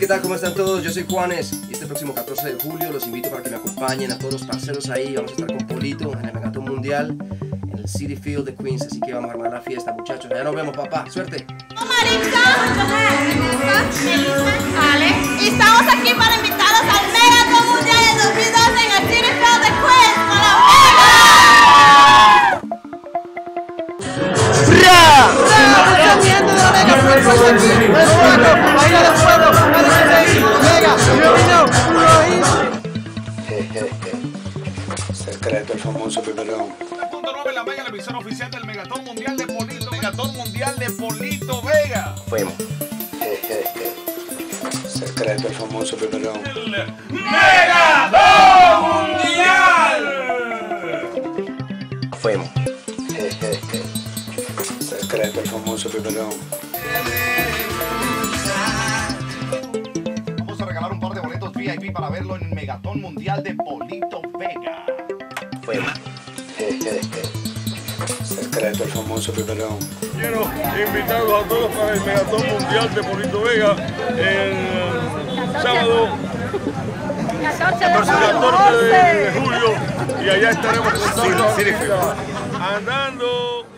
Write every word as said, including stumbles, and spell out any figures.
¿qué tal? ¿Cómo están todos? Yo soy Juanes y este próximo catorce de julio los invito para que me acompañen a todos los parceros ahí. Vamos a estar con Polito en el Megatón Mundial en el Citi Field de Queens, así que vamos a armar la fiesta, muchachos. Allá nos vemos, papá. Suerte. Maritza, Melissa, Ale, y estamos aquí para invitarlos al Megatón Mundial de dos mil doce en el Citi Field de Queens, con la Secreto, el famoso primerón. punto nueve en la Mega, la emisora oficial del Megatón Mundial de Polito. Megatón Mundial de Polito Vega. Fuimos. Secreto, el famoso primerón. El Megatón Mundial. Fuimos. Secreto, el famoso primerón. Vamos a regalar un par de boletos V I P para verlo en el Megatón Mundial de Polito Vega. Fuimos. Secreto, el famoso primerón. Quiero invitarlos a todos para el Megatón Mundial de Polito Vega el sábado catorce de julio y allá estaremos con todos los artistas andando.